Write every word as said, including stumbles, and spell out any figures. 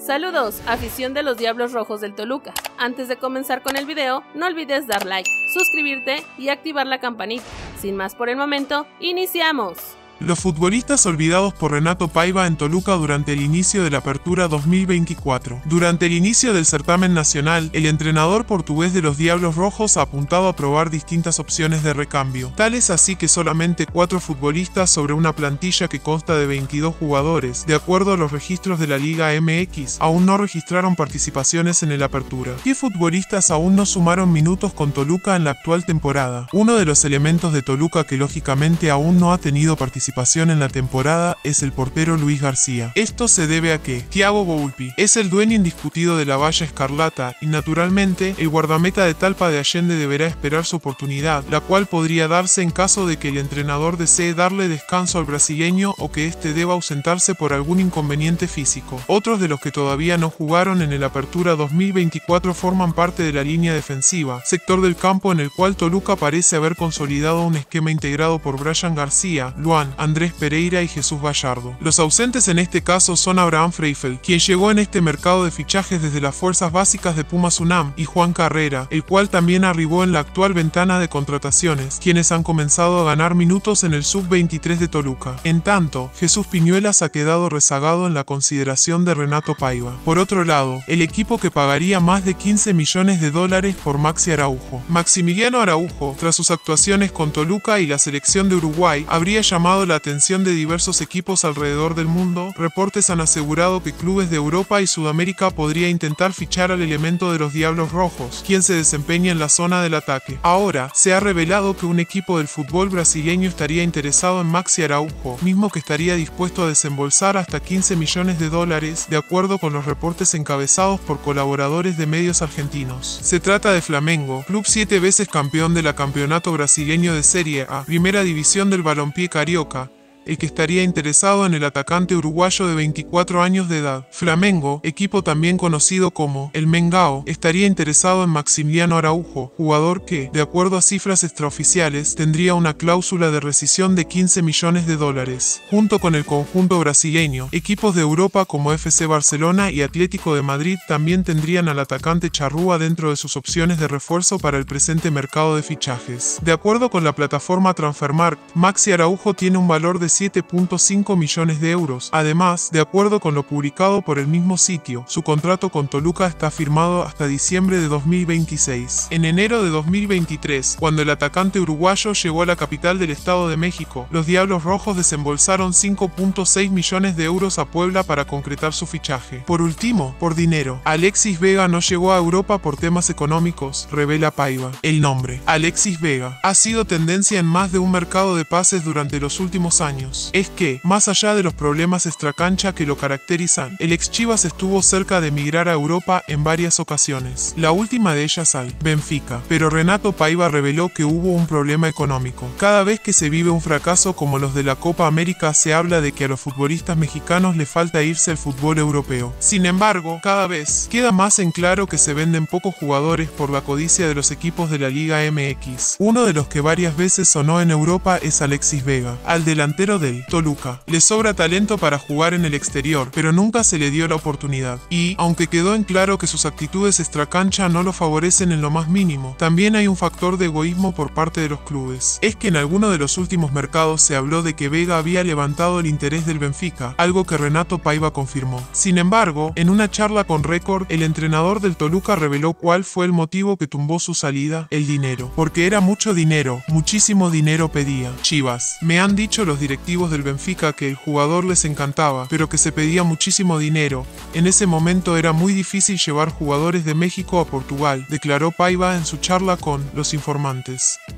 Saludos, afición de los Diablos Rojos del Toluca. Antes de comenzar con el video, no olvides dar like, suscribirte y activar la campanita. Sin más por el momento, ¡iniciamos! Los futbolistas olvidados por Renato Paiva en Toluca durante el inicio de la Apertura dos mil veinticuatro. Durante el inicio del certamen nacional, el entrenador portugués de los Diablos Rojos ha apuntado a probar distintas opciones de recambio. Tal es así que solamente cuatro futbolistas sobre una plantilla que consta de veintidós jugadores, de acuerdo a los registros de la Liga M X, aún no registraron participaciones en el Apertura. ¿Qué futbolistas aún no sumaron minutos con Toluca en la actual temporada? Uno de los elementos de Toluca que lógicamente aún no ha tenido participación participación en la temporada es el portero Luis García. Esto se debe a que Thiago Volpi es el dueño indiscutido de la Valla Escarlata y naturalmente el guardameta de Talpa de Allende deberá esperar su oportunidad, la cual podría darse en caso de que el entrenador desee darle descanso al brasileño o que éste deba ausentarse por algún inconveniente físico. Otros de los que todavía no jugaron en el Apertura dos mil veinticuatro forman parte de la línea defensiva, sector del campo en el cual Toluca parece haber consolidado un esquema integrado por Brian García, Luan, Andrés Pereira y Jesús Gallardo. Los ausentes en este caso son Abraham Freifeld, quien llegó en este mercado de fichajes desde las fuerzas básicas de Pumas UNAM, y Juan Carrera, el cual también arribó en la actual ventana de contrataciones, quienes han comenzado a ganar minutos en el sub veintitrés de Toluca. En tanto, Jesús Piñuelas ha quedado rezagado en la consideración de Renato Paiva. Por otro lado, el equipo que pagaría más de quince millones de dólares por Maxi Araujo. Maximiliano Araujo, tras sus actuaciones con Toluca y la selección de Uruguay, habría llamado la atención de diversos equipos alrededor del mundo. Reportes han asegurado que clubes de Europa y Sudamérica podría intentar fichar al elemento de los Diablos Rojos, quien se desempeña en la zona del ataque. Ahora, se ha revelado que un equipo del fútbol brasileño estaría interesado en Maxi Araujo, mismo que estaría dispuesto a desembolsar hasta quince millones de dólares, de acuerdo con los reportes encabezados por colaboradores de medios argentinos. Se trata de Flamengo, club siete veces campeón de la Campeonato Brasileño de Serie A, primera división del balompié carioca, el que estaría interesado en el atacante uruguayo de veinticuatro años de edad. Flamengo, equipo también conocido como el Mengao, estaría interesado en Maximiliano Araujo, jugador que, de acuerdo a cifras extraoficiales, tendría una cláusula de rescisión de quince millones de dólares. Junto con el conjunto brasileño, equipos de Europa como F C Barcelona y Atlético de Madrid también tendrían al atacante charrúa dentro de sus opciones de refuerzo para el presente mercado de fichajes. De acuerdo con la plataforma Transfermarkt, Maxi Araujo tiene un valor de siete punto cinco millones de euros. Además, de acuerdo con lo publicado por el mismo sitio, su contrato con Toluca está firmado hasta diciembre de dos mil veintiséis. En enero de dos mil veintitrés, cuando el atacante uruguayo llegó a la capital del Estado de México, los Diablos Rojos desembolsaron cinco punto seis millones de euros a Puebla para concretar su fichaje. Por último, por dinero, Alexis Vega no llegó a Europa por temas económicos, revela Paiva. El nombre, Alexis Vega, ha sido tendencia en más de un mercado de pases durante los últimos años. Es que, más allá de los problemas extracancha que lo caracterizan, el ex Chivas estuvo cerca de emigrar a Europa en varias ocasiones, la última de ellas al Benfica, pero Renato Paiva reveló que hubo un problema económico. Cada vez que se vive un fracaso como los de la Copa América se habla de que a los futbolistas mexicanos les falta irse al fútbol europeo. Sin embargo, cada vez queda más en claro que se venden pocos jugadores por la codicia de los equipos de la Liga M X. Uno de los que varias veces sonó en Europa es Alexis Vega, al delantero del Toluca. Le sobra talento para jugar en el exterior, pero nunca se le dio la oportunidad. Y, aunque quedó en claro que sus actitudes extracancha no lo favorecen en lo más mínimo, también hay un factor de egoísmo por parte de los clubes. Es que en alguno de los últimos mercados se habló de que Vega había levantado el interés del Benfica, algo que Renato Paiva confirmó. Sin embargo, en una charla con Record, el entrenador del Toluca reveló cuál fue el motivo que tumbó su salida: el dinero. Porque era mucho dinero, muchísimo dinero pedía. Chivas, me han dicho los directivos del Benfica que el jugador les encantaba, pero que se pedía muchísimo dinero. En ese momento era muy difícil llevar jugadores de México a Portugal, declaró Paiva en su charla con Los Informantes.